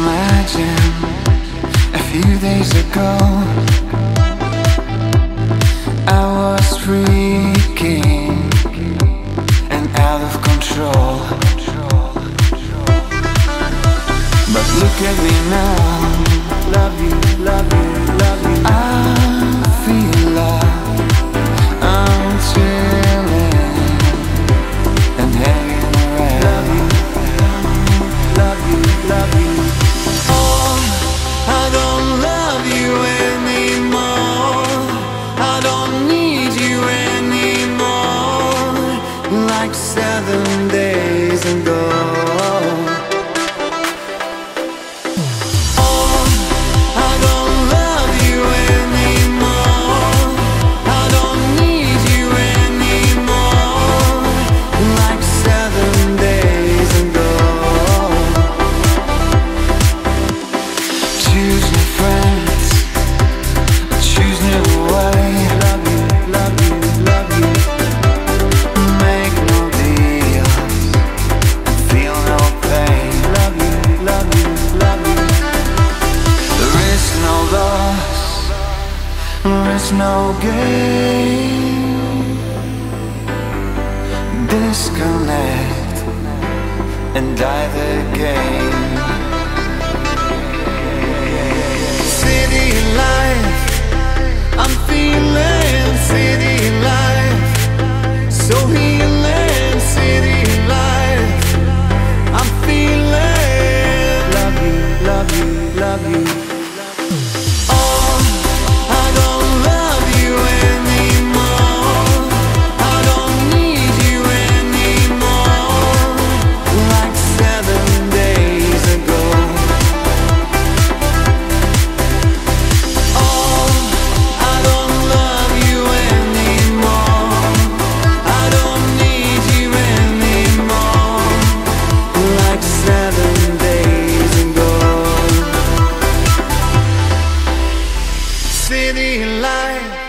imagine a few days ago I was freaking and out of control. But look at me now, love you, love you, love you. I feel love, I'm chilling and hanging around. Love you, love you, love you. Oh, I don't love you anymore. I don't need you anymore. Like 7 days ago. There's no game. Disconnect and die the game. City life, I'm feeling city life. So healing city life. I'm feeling love you, love you, love you. City life.